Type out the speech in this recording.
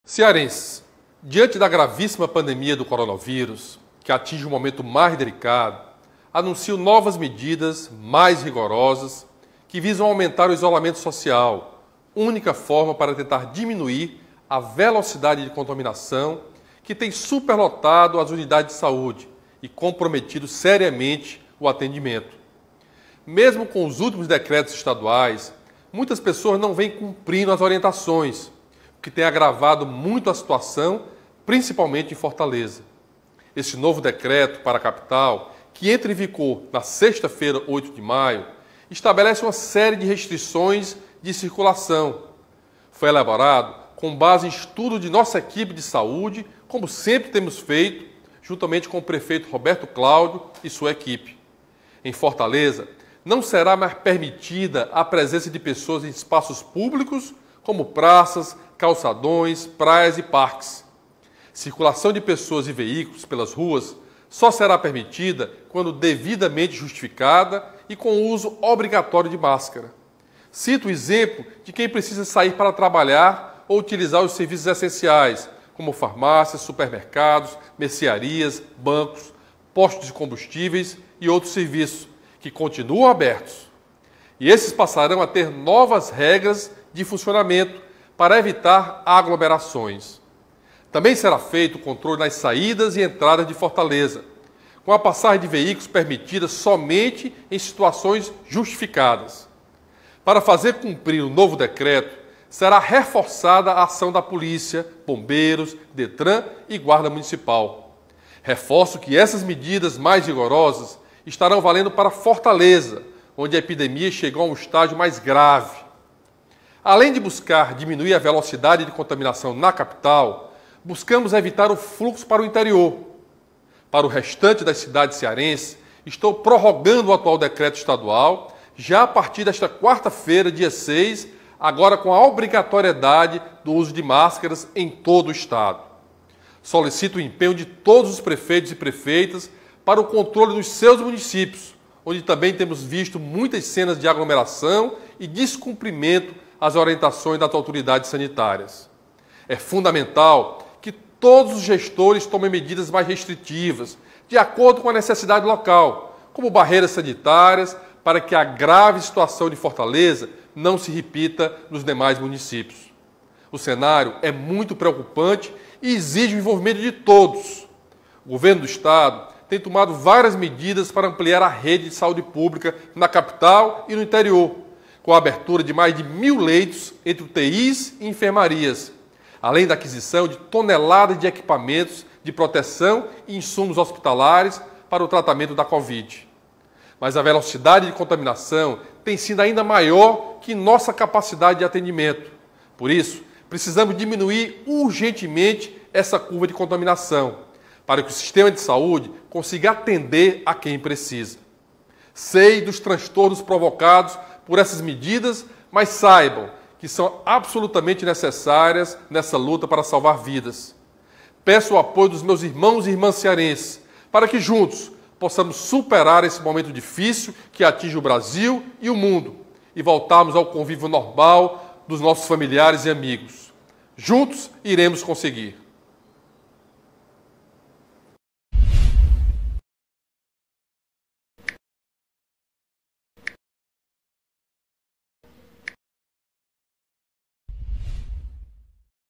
Cearenses, diante da gravíssima pandemia do coronavírus, que atinge um momento mais delicado, anuncio novas medidas mais rigorosas que visam aumentar o isolamento social, única forma para tentar diminuir a velocidade de contaminação que tem superlotado as unidades de saúde e comprometido seriamente o atendimento. Mesmo com os últimos decretos estaduais, muitas pessoas não vêm cumprindo as orientações, o que tem agravado muito a situação, principalmente em Fortaleza. Este novo decreto para a capital, que entra em vigor na sexta-feira, 8 de maio, estabelece uma série de restrições de circulação. Foi elaborado com base em estudo de nossa equipe de saúde, como sempre temos feito, juntamente com o prefeito Roberto Cláudio e sua equipe. Em Fortaleza, não será mais permitida a presença de pessoas em espaços públicos, como praças, calçadões, praias e parques. Circulação de pessoas e veículos pelas ruas só será permitida quando devidamente justificada e com uso obrigatório de máscara. Cito o exemplo de quem precisa sair para trabalhar ou utilizar os serviços essenciais, como farmácias, supermercados, mercearias, bancos, postos de combustíveis e outros serviços, que continuam abertos. E esses passarão a ter novas regras de funcionamento para evitar aglomerações. Também será feito o controle nas saídas e entradas de Fortaleza, com a passagem de veículos permitida somente em situações justificadas. Para fazer cumprir o novo decreto, será reforçada a ação da polícia, bombeiros, Detran e Guarda Municipal. Reforço que essas medidas mais rigorosas estarão valendo para Fortaleza, onde a epidemia chegou a um estágio mais grave. Além de buscar diminuir a velocidade de contaminação na capital, buscamos evitar o fluxo para o interior. Para o restante das cidades cearenses, estou prorrogando o atual decreto estadual, já a partir desta quarta-feira, dia 6, agora com a obrigatoriedade do uso de máscaras em todo o estado. Solicito o empenho de todos os prefeitos e prefeitas para o controle dos seus municípios, onde também temos visto muitas cenas de aglomeração e descumprimento às orientações das autoridades sanitárias. É fundamental que todos os gestores tomem medidas mais restritivas, de acordo com a necessidade local, como barreiras sanitárias, para que a grave situação de Fortaleza não se repita nos demais municípios. O cenário é muito preocupante e exige o envolvimento de todos. O governo do estado tem tomado várias medidas para ampliar a rede de saúde pública na capital e no interior, com a abertura de mais de 1.000 leitos entre UTIs e enfermarias, além da aquisição de toneladas de equipamentos de proteção e insumos hospitalares para o tratamento da Covid. Mas a velocidade de contaminação tem sido ainda maior que nossa capacidade de atendimento. Por isso, precisamos diminuir urgentemente essa curva de contaminação, para que o sistema de saúde consiga atender a quem precisa. Sei dos transtornos provocados por essas medidas, mas saibam que são absolutamente necessárias nessa luta para salvar vidas. Peço o apoio dos meus irmãos e irmãs cearenses, para que juntos possamos superar esse momento difícil que atinge o Brasil e o mundo e voltarmos ao convívio normal dos nossos familiares e amigos. Juntos iremos conseguir.